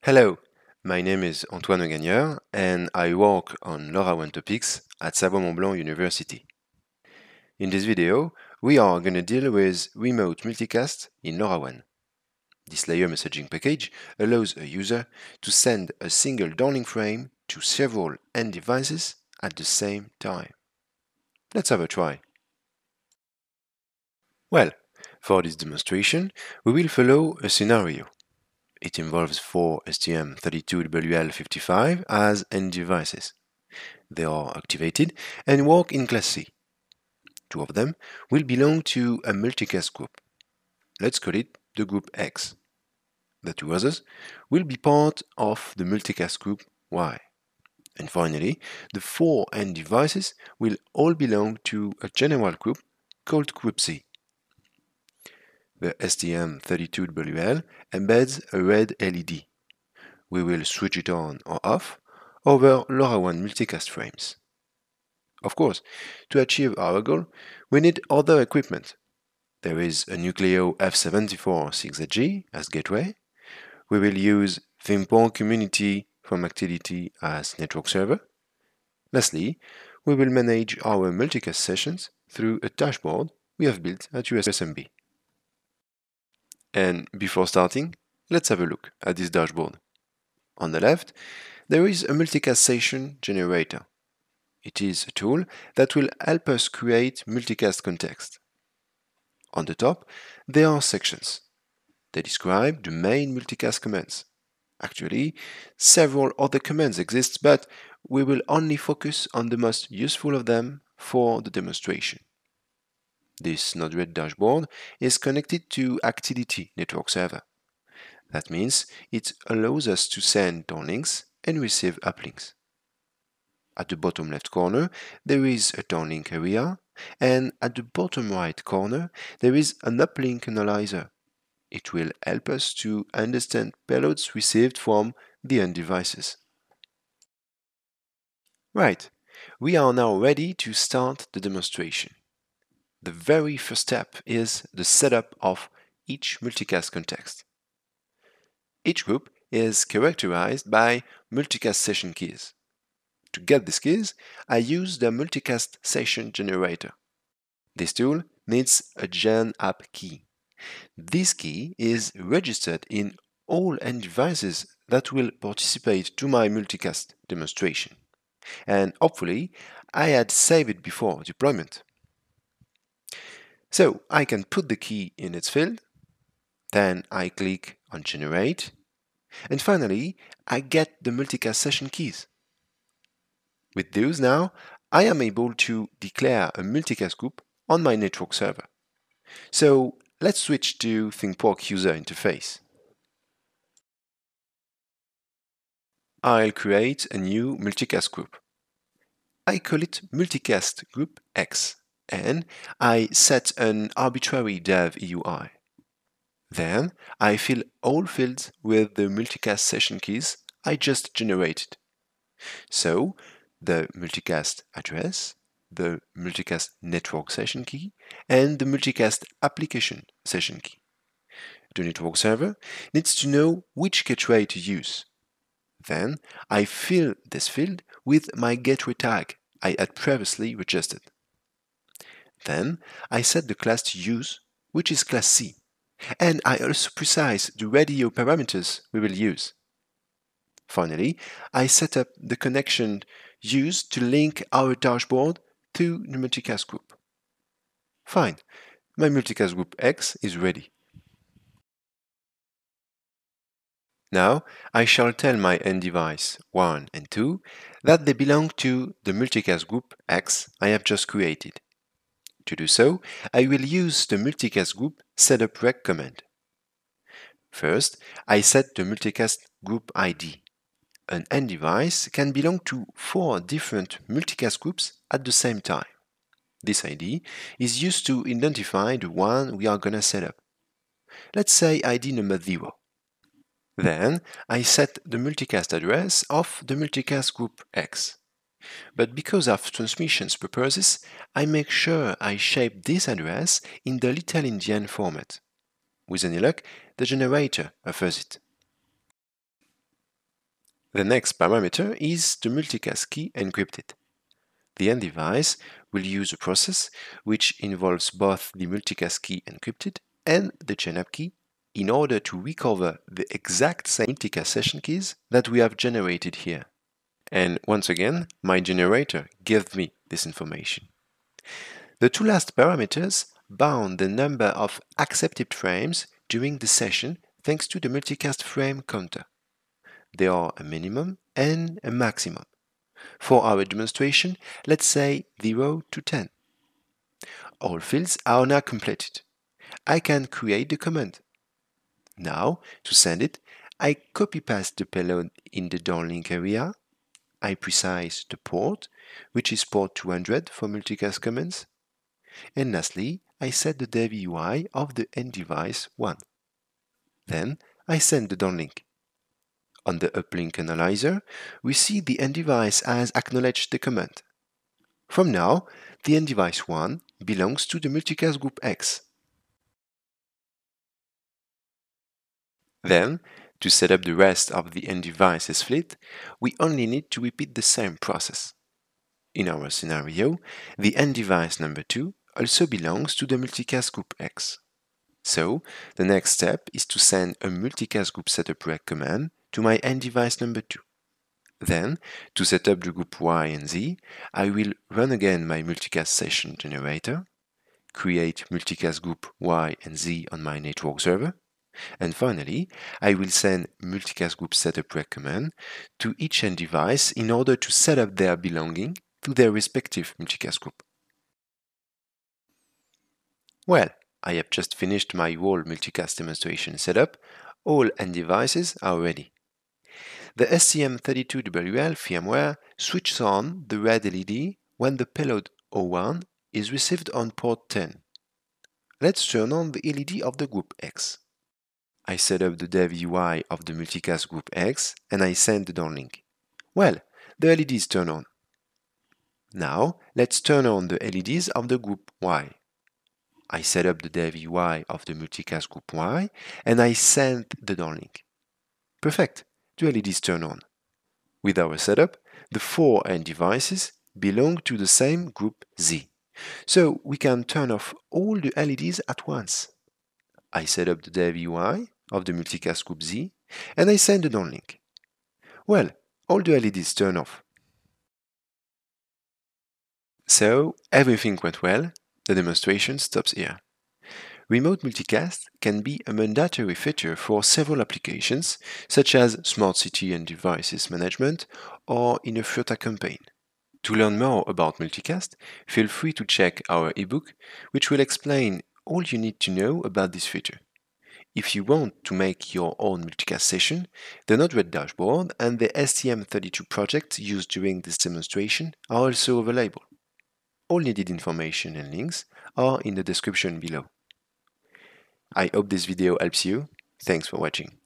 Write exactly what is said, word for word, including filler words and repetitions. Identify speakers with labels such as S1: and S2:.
S1: Hello, my name is Antoine Gagneur and I work on LoRaWAN topics at Savoie-Mont-Blanc University. In this video, we are going to deal with remote multicast in LoRaWAN. This layer messaging package allows a user to send a single downlink frame to several end devices at the same time. Let's have a try. Well, for this demonstration, we will follow a scenario. It involves four S T M thirty-two W L fifty-five as end devices. They are activated and work in class C. Two of them will belong to a multicast group. Let's call it the group X. The two others will be part of the multicast group Y. And finally, the four end devices will all belong to a general group called group C. The S T M thirty-two W L embeds a red L E D. We will switch it on or off over LoRaWAN multicast frames. Of course, to achieve our goal, we need other equipment. There is a Nucleo F seventy-four six Z G as gateway. We will use Vimport Community from Actility as network server. Lastly, we will manage our multicast sessions through a dashboard we have built at U S M B. And before starting, let's have a look at this dashboard. On the left, there is a multicast session generator. It is a tool that will help us create multicast context. On the top, there are sections. They describe the main multicast commands. Actually, several other commands exist, but we will only focus on the most useful of them for the demonstration. This Node-RED dashboard is connected to Actility network server. That means it allows us to send downlinks and receive uplinks. At the bottom left corner, there is a downlink area, and at the bottom right corner, there is an uplink analyzer. It will help us to understand payloads received from the end devices. Right, we are now ready to start the demonstration. The very first step is the setup of each multicast context. Each group is characterized by multicast session keys. To get these keys, I use the multicast session generator. This tool needs a gen app key. This key is registered in all end devices that will participate to my multicast demonstration. And hopefully, I had saved it before deployment. So I can put the key in its field, then I click on Generate, and finally, I get the multicast session keys. With those now, I am able to declare a multicast group on my network server. So let's switch to Vimport user interface. I'll create a new multicast group. I call it Multicast Group X, and I set an arbitrary dev E U I. Then I fill all fields with the multicast session keys I just generated. So the multicast address, the multicast network session key, and the multicast application session key. The network server needs to know which gateway to use. Then I fill this field with my gateway tag I had previously registered. Then I set the class to use, which is class C, and I also precise the radio parameters we will use. Finally, I set up the connection used to link our dashboard to the multicast group. Fine, my multicast group X is ready. Now, I shall tell my end device one and two that they belong to the multicast group X I have just created. To do so, I will use the multicast group setup-rec command. First, I set the multicast group I D. An end device can belong to four different multicast groups at the same time. This I D is used to identify the one we are gonna set up. Let's say I D number zero. Then I set the multicast address of the multicast group X. But because of transmissions purposes, I make sure I shape this address in the Little Endian format. With any luck, the generator offers it. The next parameter is the multicast key encrypted. The end device will use a process which involves both the multicast key encrypted and the chain-up key in order to recover the exact same multicast session keys that we have generated here. And once again, my generator gives me this information. The two last parameters bound the number of accepted frames during the session thanks to the multicast frame counter. There are a minimum and a maximum. For our demonstration, let's say zero to ten. All fields are now completed. I can create the command. Now, to send it, I copy-paste the payload in the downlink area. I precise the port, which is port two hundred for multicast commands. And lastly, I set the dev U I of the end device one. Then, I send the downlink. On the uplink analyzer, we see the end device has acknowledged the command. From now, the end device one belongs to the Multicast Group X. Then, to set up the rest of the end devices fleet, we only need to repeat the same process. In our scenario, the end device number two also belongs to the Multicast Group X. So, the next step is to send a Multicast Group Setup Rec command to my end device number two. Then, to set up the group Y and Z, I will run again my multicast session generator, create multicast group Y and Z on my network server, and finally, I will send multicast group setup rec command to each end device in order to set up their belonging to their respective multicast group. Well, I have just finished my whole multicast demonstration setup. All end devices are ready. The S T M thirty-two W L firmware switches on the red L E D when the payload zero one is received on port ten. Let's turn on the L E D of the group X. I set up the dev U I of the multicast group X and I send the downlink. Well, the L E Ds turn on. Now, let's turn on the L E Ds of the group Y. I set up the dev U I of the multicast group Y and I send the downlink. Perfect, the L E Ds turn on. With our setup, the four end devices belong to the same group Z. So we can turn off all the L E Ds at once. I set up the dev U I of the multicast group Z and I send the downlink. Well, all the L E Ds turn off. So everything went well. The demonstration stops here. Remote multicast can be a mandatory feature for several applications, such as smart city and devices management or in a FURTA campaign. To learn more about multicast, feel free to check our ebook, which will explain all you need to know about this feature. If you want to make your own multicast session, the Node-RED dashboard and the S T M thirty-two project used during this demonstration are also available. All needed information and links are in the description below. I hope this video helps you. Thanks for watching.